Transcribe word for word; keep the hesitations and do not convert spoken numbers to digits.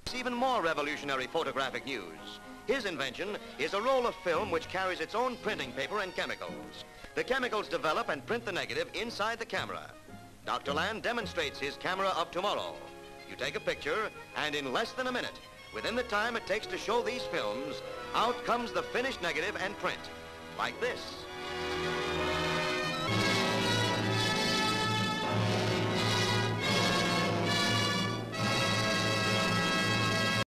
Even more revolutionary photographic news. His invention is a roll of film which carries its own printing paper and chemicals. The chemicals develop and print the negative inside the camera. Doctor Land demonstrates his camera of tomorrow. You take a picture, and in less than a minute, within the time it takes to show these films, out comes the finished negative and print, like this.